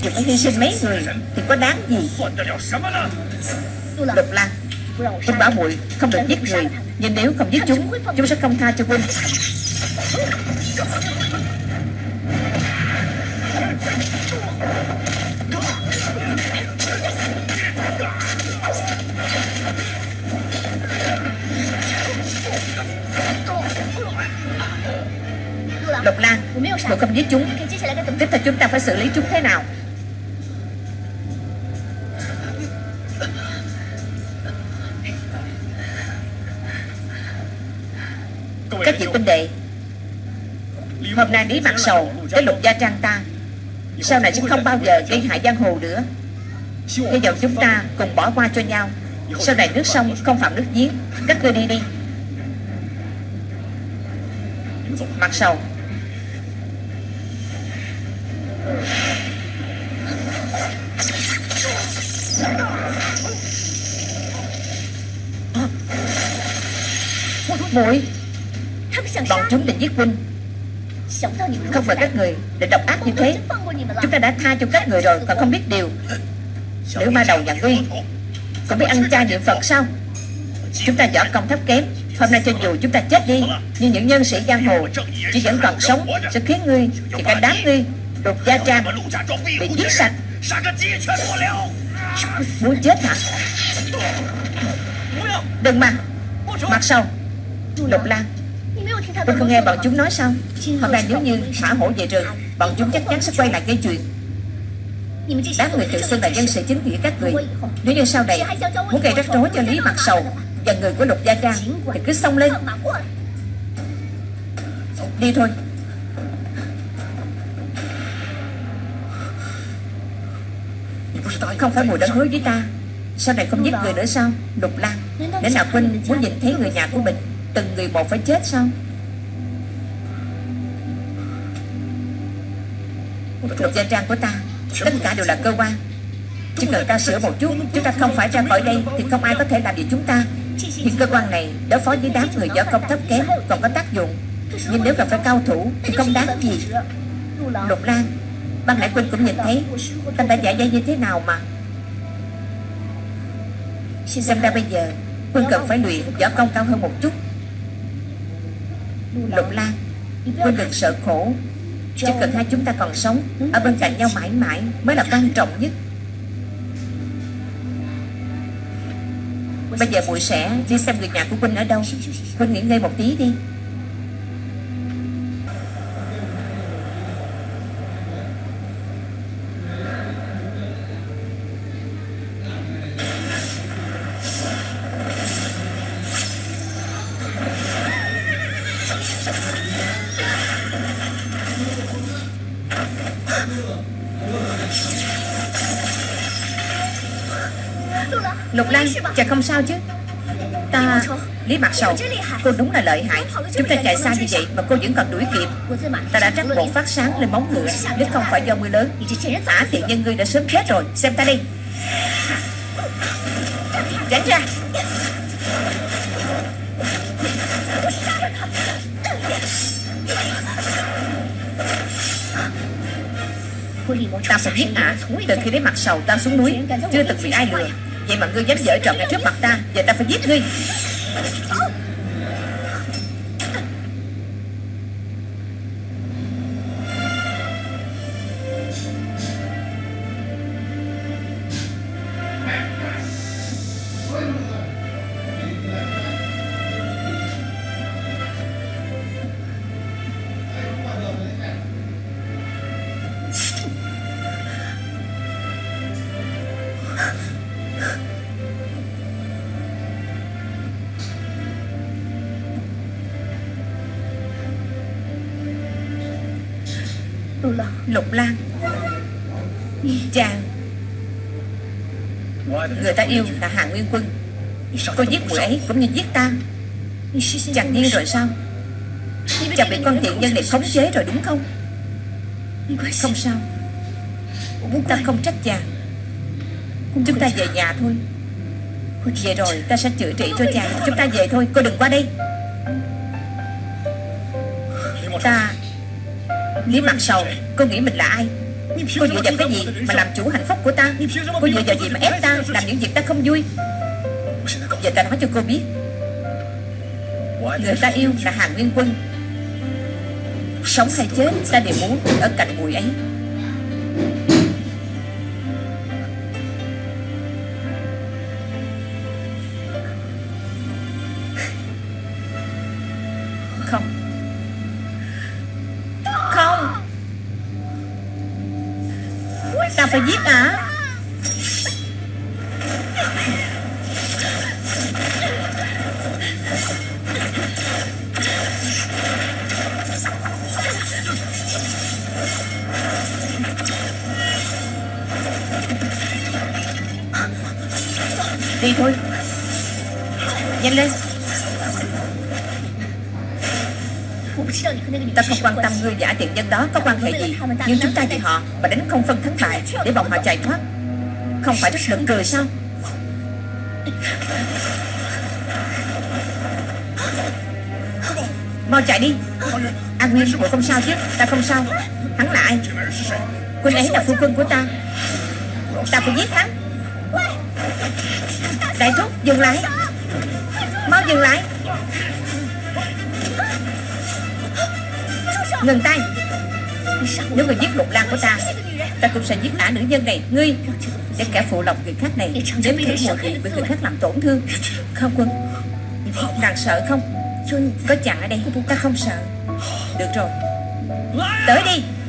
dù phải hy sinh mấy người thì có đáng gì? Lục Lan, Huynh bảo muội không được giết người, nhưng nếu không giết chúng sẽ không tha cho Huynh. Lục Lan, muội không giết chúng, tiếp theo chúng ta phải xử lý chúng thế nào? Các vị huynh đệ, hôm nay Lý Mặt Sầu đến Lục Gia Trang ta, sau này sẽ không bao giờ gây hại giang hồ nữa. Hy vọng chúng ta cùng bỏ qua cho nhau. Sau này nước sông không phạm nước giếng. Các ngươi đi đi. Mặt Sầu, muội, bọn chúng định giết huynh. Không ngờ các người định độc ác như thế. Chúng ta đã tha cho các người rồi, còn không biết điều. Nếu ma đầu nhà ngươi cũng biết ăn chay niệm Phật sao? Chúng ta võ công thấp kém, hôm nay cho dù chúng ta chết đi, nhưng những nhân sĩ giang hồ chỉ vẫn còn sống sẽ khiến ngươi thì cả đám ngươi Lục Gia Trang bị giết sạch. Muốn chết hả? Đừng mà. Mặt Sầu, Lục Lan, tôi không nghe bọn chúng nói sao? Hôm nay nếu như thả hổ về rừng, bọn chúng chắc chắn sẽ quay lại gây chuyện. Đám người tự xưng là dân sĩ chính nghĩa các người, nếu như sau này muốn gây rắc rối cho Lý Mặt Sầu và người của Lục Gia Trang thì cứ xông lên. Đi thôi. Không phải muội đã hứa với ta sau này không giết người nữa sao? Lục Lan, để nào huynh muốn nhìn thấy người nhà của mình từng người một phải chết sao? Lục Gia Trang của ta tất cả đều là cơ quan, chỉ cần ta sửa một chút, chúng ta không phải ra khỏi đây thì không ai có thể làm gì chúng ta. Những cơ quan này đối phó với đám người võ công thấp kém còn có tác dụng, nhưng nếu gặp phải cao thủ thì không đáng gì. Lục Lan, ban nãy huynh cũng nhìn thấy ta đã giải dây như thế nào mà. Xem ra bây giờ huynh cần phải luyện võ công cao hơn một chút. Lục Lan, huynh đừng sợ khổ, chỉ cần hai chúng ta còn sống ở bên cạnh nhau mãi mãi mới là quan trọng nhất. Bây giờ muội sẽ đi xem người nhà của huynh ở đâu. Huynh nghỉ ngơi một tí đi. Lục Lan, chàng không sao chứ? Ta... Lý Mặt Sầu, cô đúng là lợi hại. Chúng ta chạy xa như vậy mà cô vẫn còn đuổi kịp. Ta đã trắc bộ phát sáng lên móng ngựa, nếu không phải do mưa lớn. Tiện nhân ngươi đã sớm chết rồi. Xem ta đi. Tránh ra. Ta phải giết ả. Từ khi Lý Mặt Sầu ta xuống núi chưa từng bị ai lừa. Vậy mà ngươi dám giở trò ngay trước mặt ta, giờ ta phải giết ngươi. Lục Lan, chàng, người ta yêu là Hà Nguyên Quân. Cô giết muội ấy cũng như giết ta. Chàng điên rồi sao? Chàng bị con tiện nhân này khống chế rồi đúng không? Không sao, ta không trách chàng. Chúng ta về nhà thôi. Về rồi ta sẽ chữa trị cho chàng. Chúng ta về thôi, cô đừng qua đây. Ta... Lý Mặt Sầu, cô nghĩ mình là ai? Cô dựa vào cái gì mà làm chủ hạnh phúc của ta? Cô dựa vào gì mà ép ta làm những việc ta không vui? Giờ ta nói cho cô biết, người ta yêu là Hàn Nguyên Quân. Sống hay chết ta đều muốn ở cạnh bụi ấy. Không. Không. Ta phải giết ả. Đi thôi. Nhanh lên. Ta không quan tâm ngươi giả tiện nhân đó có quan hệ gì, nhưng chúng ta vì họ mà đánh không phân thắng bại để bọn họ chạy thoát. Không phải rất nực cười sao? Mau chạy đi. An Nguyên, cậu không sao chứ? Ta không sao. Hắn là ai? Quân ấy là phu quân của ta. Ta phải giết hắn. Đại thúc, dừng lại. Mau dừng lại. Ngừng tay. Nếu người giết Lục Lan của ta, ta cũng sẽ giết ả nữ nhân này. Ngươi để kẻ phụ lòng người khác này nếm thử mùi vị bị người khác làm tổn thương. Không Quân, nàng sợ không? Có chàng ở đây ta không sợ. Được rồi, tới đi.